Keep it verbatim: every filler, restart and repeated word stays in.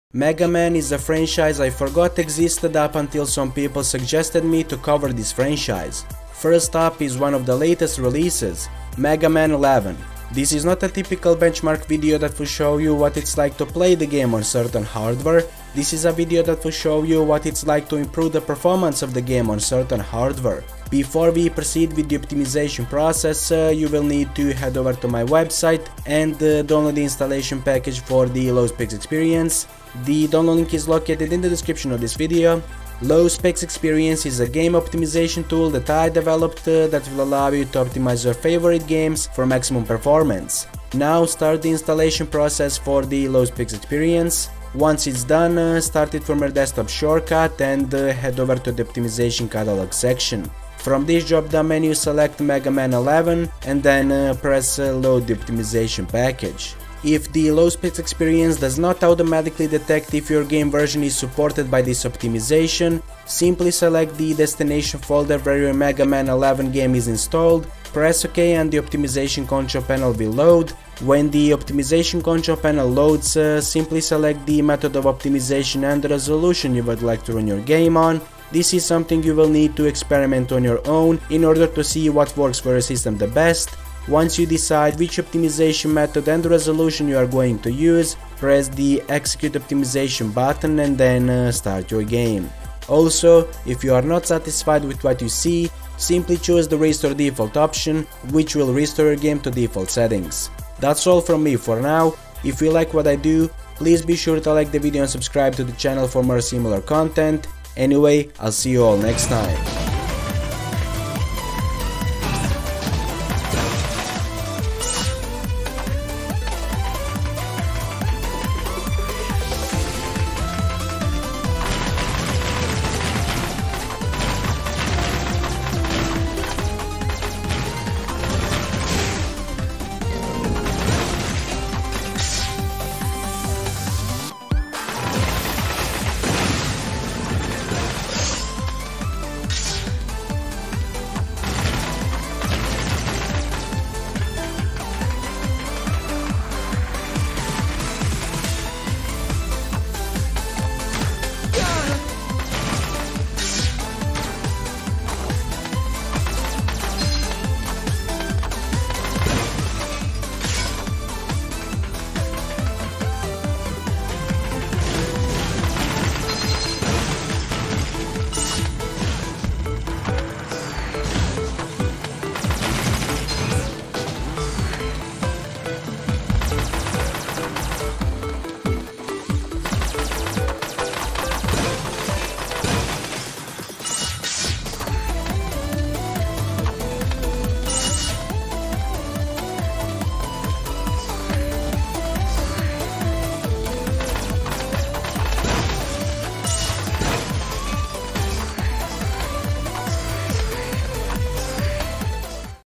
Mega Man is a franchise I forgot existed up until some people suggested me to cover this franchise. First up is one of the latest releases, Mega Man eleven. This is not a typical benchmark video that will show you what it's like to play the game on certain hardware. This is a video that will show you what it's like to improve the performance of the game on certain hardware. Before we proceed with the optimization process, uh, you will need to head over to my website and uh, download the installation package for the Low Specs Experience. The download link is located in the description of this video. Low Specs Experience is a game optimization tool that I developed uh, that will allow you to optimize your favorite games for maximum performance. Now start the installation process for the Low Specs Experience. Once it's done, uh, start it from your desktop shortcut and uh, head over to the optimization catalog section. From this drop down menu, select Mega Man eleven and then uh, press uh, load the optimization package. If the Low Specs Experience does not automatically detect if your game version is supported by this optimization, simply select the destination folder where your Mega Man eleven game is installed, press OK and the optimization control panel will load. When the optimization control panel loads, uh, simply select the method of optimization and the resolution you would like to run your game on. This is something you will need to experiment on your own in order to see what works for your system the best. Once you decide which optimization method and resolution you are going to use, press the execute optimization button and then uh, start your game. Also, if you are not satisfied with what you see, simply choose the restore default option, which will restore your game to default settings. That's all from me for now. If you like what I do, please be sure to like the video and subscribe to the channel for more similar content. Anyway, I'll see you all next time.